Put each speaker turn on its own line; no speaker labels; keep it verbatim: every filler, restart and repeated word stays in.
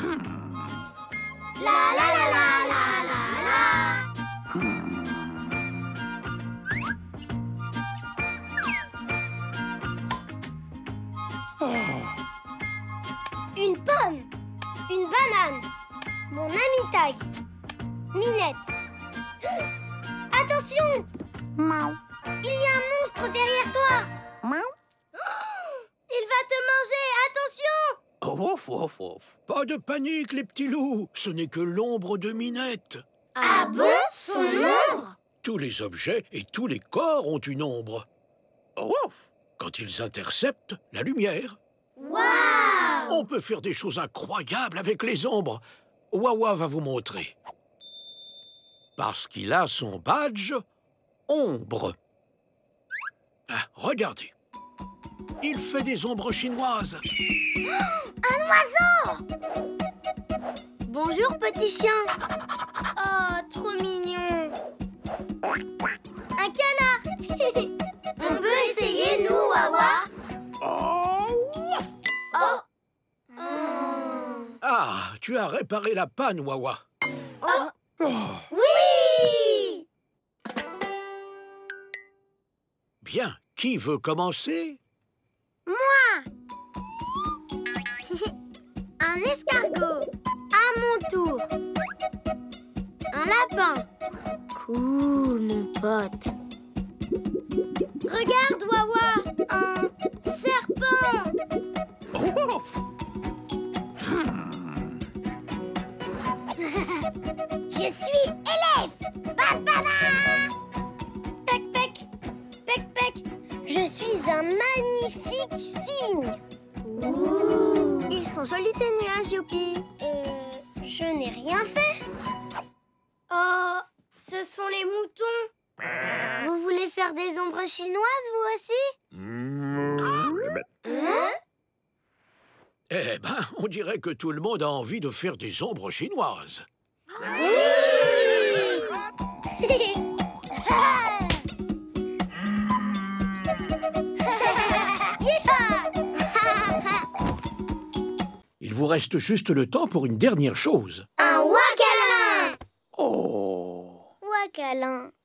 La la la la la la la. Une pomme. Une banane. Mon ami Tag. Minette. Attention! Il y a un monstre derrière toi. Il va te manger, attention!
Ouf, ouf, ouf. Pas de panique, les petits loups. Ce n'est que l'ombre de Minette.
Ah bon? Son ombre?
Tous les objets et tous les corps ont une ombre. Ouf! Quand ils interceptent la lumière.
Waouh!
On peut faire des choses incroyables avec les ombres. Wawa va vous montrer. Parce qu'il a son badge ombre. Ah, regardez. Il fait des ombres chinoises.
Un oiseau! Bonjour, petit chien. Oh, trop mignon. Un canard. On peut essayer, nous, Wawa?
Oh, ouf.
Oh. Oh.
Ah, tu as réparé la panne, Wawa.
Oh.
Oh.
Oui!
Bien, qui veut commencer?
Moi! Un escargot. À mon tour. Un lapin. Cool, mon pote. Regarde, Wawa. Un serpent.
Ouf.
Je suis élève. Ba-ba-ba. Pec, pec. Pec, pec. Je suis un magnifique cygne. Ouh. Ils sont jolis tes nuages, Youpi. Euh, je n'ai rien fait. Oh, ce sont les moutons. Vous voulez faire des ombres chinoises, vous aussi? Hein?
Eh ben, on dirait que tout le monde a envie de faire des ombres chinoises.
Oui!
Il vous reste juste le temps pour une dernière chose.
Un wakalan!
Oh!
Wakalan.